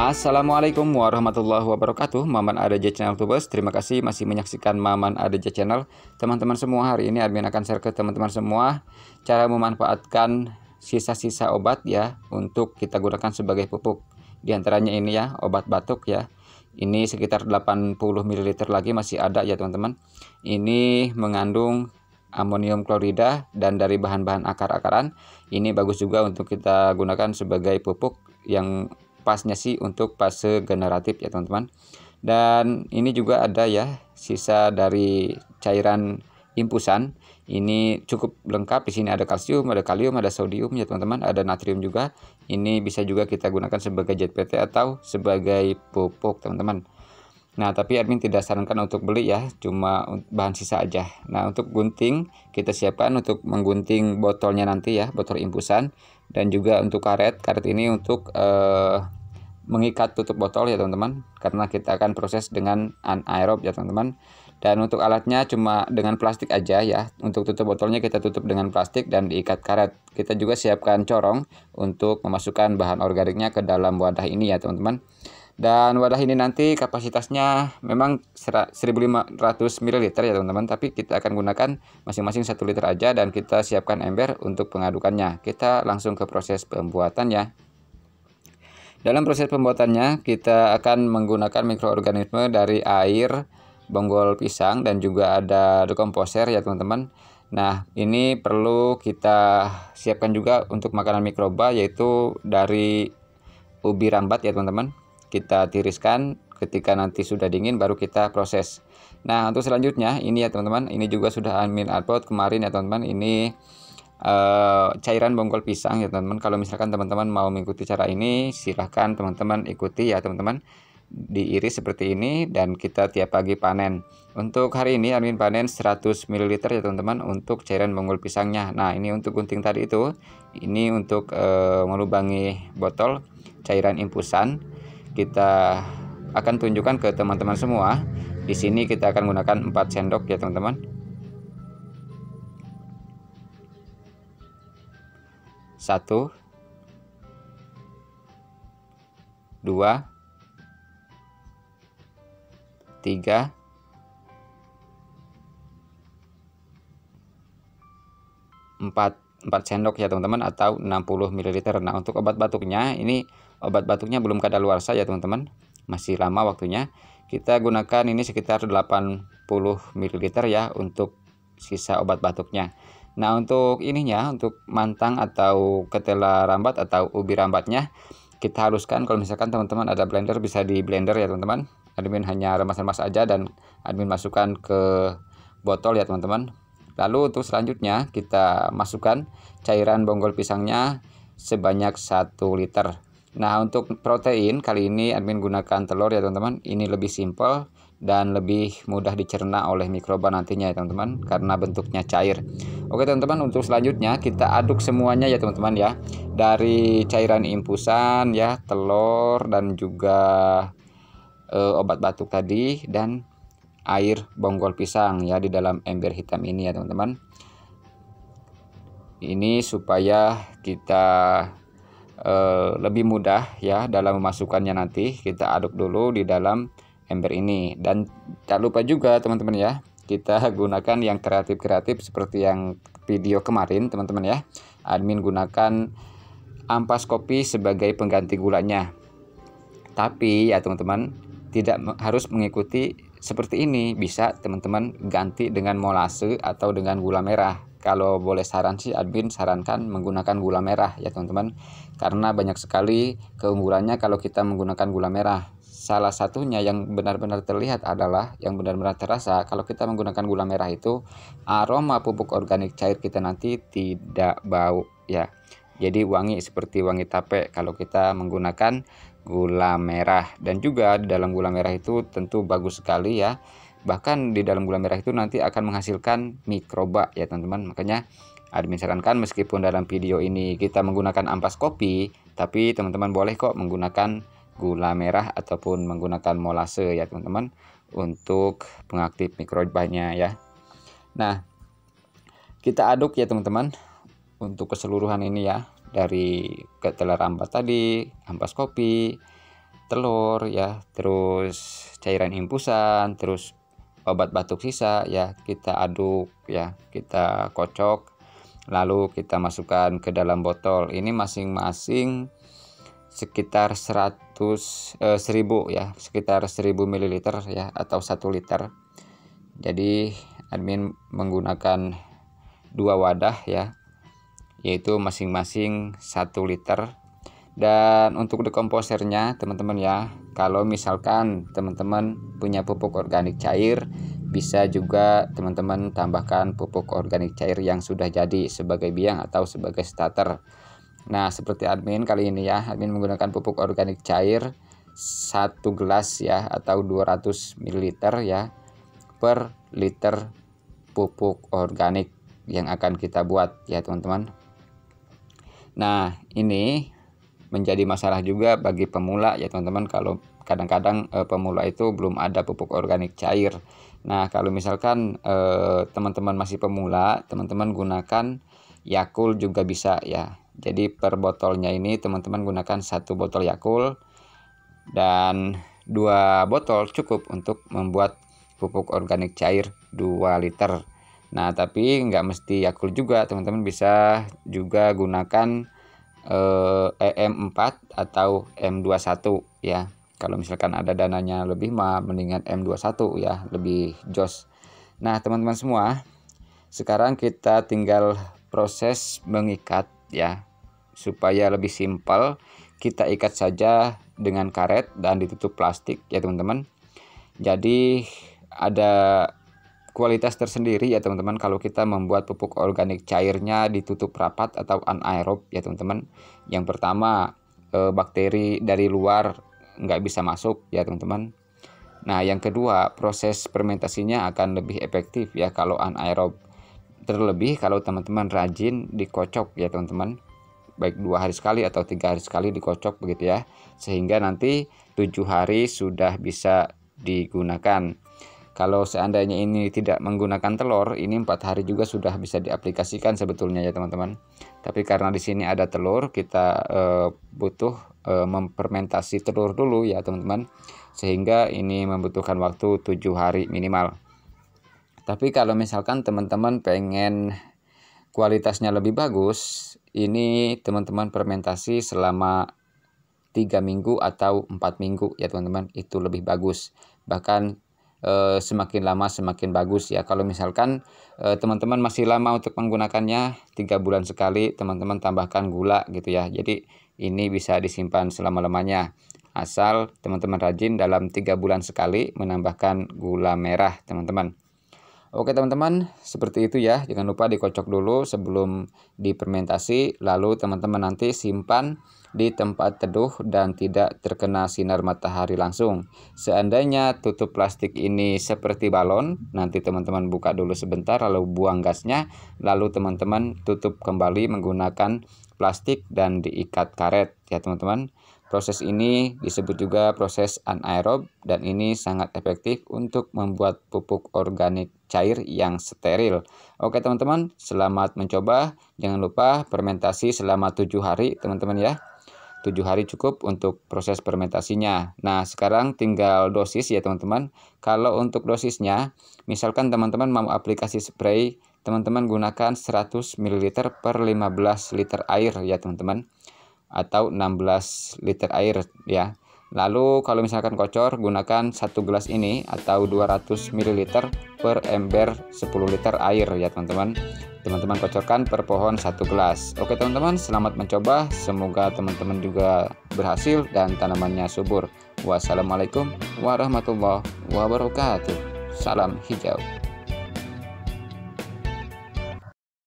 Assalamualaikum warahmatullahi wabarakatuh. Maman ADJ Channel Tubers, terima kasih masih menyaksikan Maman ADJ Channel. Teman-teman semua, hari ini admin akan share ke teman-teman semua cara memanfaatkan sisa-sisa obat ya untuk kita gunakan sebagai pupuk. Di antaranya ini ya, obat batuk ya. Ini sekitar 80 ml lagi masih ada ya teman-teman. Ini mengandung amonium klorida dan dari bahan-bahan akar-akaran. Ini bagus juga untuk kita gunakan sebagai pupuk yang pasnya sih untuk fase generatif ya teman-teman. Dan ini juga ada ya sisa dari cairan impusan. Ini cukup lengkap, di sini ada kalsium, ada kalium, ada sodium ya teman-teman, ada natrium juga. Ini bisa juga kita gunakan sebagai ZPT atau sebagai pupuk teman-teman. Nah, tapi admin tidak sarankan untuk beli ya, cuma bahan sisa aja. Nah, untuk gunting kita siapkan untuk menggunting botolnya nanti ya, botol impusan. Dan juga untuk karet ini untuk mengikat tutup botol ya teman-teman, karena kita akan proses dengan anaerob ya teman-teman. Dan untuk alatnya cuma dengan plastik aja ya. Untuk tutup botolnya kita tutup dengan plastik dan diikat karet. Kita juga siapkan corong untuk memasukkan bahan organiknya ke dalam wadah ini ya teman-teman. Dan wadah ini nanti kapasitasnya memang 1500 ml ya teman-teman, tapi kita akan gunakan masing-masing 1 liter aja dan kita siapkan ember untuk pengadukannya. Kita langsung ke proses pembuatannya. Dalam proses pembuatannya kita akan menggunakan mikroorganisme dari air, bonggol pisang, dan juga ada dekomposer ya teman-teman. Nah, ini perlu kita siapkan juga untuk makanan mikroba, yaitu dari ubi rambat ya teman-teman. Kita tiriskan, ketika nanti sudah dingin baru kita proses. Nah, untuk selanjutnya ini ya teman-teman, ini juga sudah admin upload kemarin ya teman-teman. Ini cairan bonggol pisang ya teman-teman. Kalau misalkan teman-teman mau mengikuti cara ini, silahkan teman-teman ikuti ya teman-teman. Diiris seperti ini dan kita tiap pagi panen. Untuk hari ini admin panen 100 ml ya teman-teman untuk cairan bonggol pisangnya. Nah, ini untuk gunting tadi itu, ini untuk melubangi botol cairan impusan. Kita akan tunjukkan ke teman-teman semua. Di sini kita akan gunakan 4 sendok ya teman-teman. 1, 2, 3, 4 sendok ya teman-teman, atau 60 ml. Nah, untuk obat batuknya, ini obat batuknya belum kadaluarsa ya teman-teman, masih lama waktunya. Kita gunakan ini sekitar 80 ml ya untuk sisa obat batuknya. Nah, untuk ininya, untuk mantang atau ketela rambat atau ubi rambatnya, kita haluskan. Kalau misalkan teman-teman ada blender, bisa di blender ya teman-teman. Admin hanya remas-remas aja dan admin masukkan ke botol ya teman-teman. Lalu untuk selanjutnya kita masukkan cairan bonggol pisangnya sebanyak 1 liter. Nah, untuk protein kali ini admin gunakan telur ya teman-teman. Ini lebih simpel dan lebih mudah dicerna oleh mikroba nantinya ya teman-teman, karena bentuknya cair. Oke teman-teman, untuk selanjutnya kita aduk semuanya ya teman-teman ya. Dari cairan impusan ya, telur, dan juga obat batuk tadi, dan air bonggol pisang ya di dalam ember hitam ini ya teman-teman. Ini supaya kita lebih mudah ya dalam memasukkannya. Nanti kita aduk dulu di dalam ember ini. Dan tak lupa juga teman-teman ya, kita gunakan yang kreatif-kreatif seperti yang video kemarin teman-teman ya. Admin gunakan ampas kopi sebagai pengganti gulanya. Tapi ya teman-teman, tidak harus mengikuti seperti ini. Bisa teman-teman ganti dengan molase atau dengan gula merah. Kalau boleh saran sih, admin sarankan menggunakan gula merah ya teman-teman, karena banyak sekali keunggulannya kalau kita menggunakan gula merah. Salah satunya yang benar-benar terlihat adalah, yang benar-benar terasa, kalau kita menggunakan gula merah itu aroma pupuk organik cair kita nanti tidak bau ya. Jadi wangi seperti wangi tape kalau kita menggunakan gula merah. Dan juga di dalam gula merah itu tentu bagus sekali ya. Bahkan di dalam gula merah itu nanti akan menghasilkan mikroba ya teman-teman. Makanya admin sarankan, meskipun dalam video ini kita menggunakan ampas kopi, tapi teman-teman boleh kok menggunakan gula merah ataupun menggunakan molase ya teman-teman, untuk pengaktif mikrobanya ya. Nah, kita aduk ya teman-teman untuk keseluruhan ini ya, dari ketela rambat tadi, ampas kopi, telur ya, terus cairan infusan, terus obat batuk sisa ya, kita aduk ya, kita kocok, lalu kita masukkan ke dalam botol. Ini masing-masing sekitar 1000 ya, sekitar 1000 ml ya, atau 1 liter. Jadi admin menggunakan 2 wadah ya, yaitu masing-masing 1 liter. Dan untuk dekomposernya teman-teman ya, kalau misalkan teman-teman punya pupuk organik cair, bisa juga teman-teman tambahkan pupuk organik cair yang sudah jadi sebagai biang atau sebagai starter. Nah, seperti admin kali ini ya, admin menggunakan pupuk organik cair 1 gelas ya, atau 200 ml ya, per liter pupuk organik yang akan kita buat ya teman-teman. Nah, ini menjadi masalah juga bagi pemula ya teman-teman, kalau kadang-kadang pemula itu belum ada pupuk organik cair. Nah, kalau misalkan teman-teman masih pemula, teman-teman gunakan Yakult juga bisa ya. Jadi per botolnya ini teman-teman gunakan 1 botol Yakult, dan 2 botol cukup untuk membuat pupuk organik cair 2 liter. Nah, tapi nggak mesti Yakult juga, teman-teman bisa juga gunakan EM4 atau M21 ya. Kalau misalkan ada dananya lebih mah mendingan M21 ya, lebih jos. Nah, teman-teman semua, sekarang kita tinggal proses mengikat ya. Supaya lebih simpel, kita ikat saja dengan karet dan ditutup plastik ya teman-teman. Jadi ada kualitas tersendiri ya teman-teman kalau kita membuat pupuk organik cairnya ditutup rapat atau anaerob ya teman-teman. Yang pertama, bakteri dari luar nggak bisa masuk ya teman-teman. Nah, yang kedua, proses fermentasinya akan lebih efektif ya kalau anaerob. Terlebih kalau teman-teman rajin dikocok ya teman-teman, baik 2 hari sekali atau 3 hari sekali dikocok begitu ya, sehingga nanti 7 hari sudah bisa digunakan. Kalau seandainya ini tidak menggunakan telur, ini 4 hari juga sudah bisa diaplikasikan sebetulnya ya teman-teman. Tapi karena di sini ada telur, kita butuh memfermentasi telur dulu ya teman-teman, sehingga ini membutuhkan waktu 7 hari minimal. Tapi kalau misalkan teman-teman pengen kualitasnya lebih bagus, ini teman-teman fermentasi selama 3 minggu atau 4 minggu ya teman-teman, itu lebih bagus. Bahkan semakin lama semakin bagus ya. Kalau misalkan teman-teman masih lama untuk menggunakannya, 3 bulan sekali teman-teman tambahkan gula gitu ya. Jadi ini bisa disimpan selama-lamanya, asal teman-teman rajin dalam 3 bulan sekali menambahkan gula merah teman-teman. Oke teman-teman, seperti itu ya. Jangan lupa dikocok dulu sebelum difermentasi, lalu teman-teman nanti simpan di tempat teduh dan tidak terkena sinar matahari langsung. Seandainya tutup plastik ini seperti balon, nanti teman-teman buka dulu sebentar lalu buang gasnya, lalu teman-teman tutup kembali menggunakan plastik dan diikat karet ya teman-teman. Proses ini disebut juga proses anaerob, dan ini sangat efektif untuk membuat pupuk organik cair yang steril. Oke teman-teman, selamat mencoba. Jangan lupa fermentasi selama 7 hari teman-teman ya. 7 hari cukup untuk proses fermentasinya. Nah, sekarang tinggal dosis ya teman-teman. Kalau untuk dosisnya, misalkan teman-teman mau aplikasi spray, teman-teman gunakan 100 ml per 15 liter air ya teman-teman, atau 16 liter air ya. Lalu kalau misalkan kocor, gunakan 1 gelas ini atau 200 ml per ember 10 liter air ya teman-teman. Teman-teman kocorkan per pohon 1 gelas. Oke teman-teman, selamat mencoba. Semoga teman-teman juga berhasil dan tanamannya subur. Wassalamualaikum warahmatullahi wabarakatuh. Salam hijau.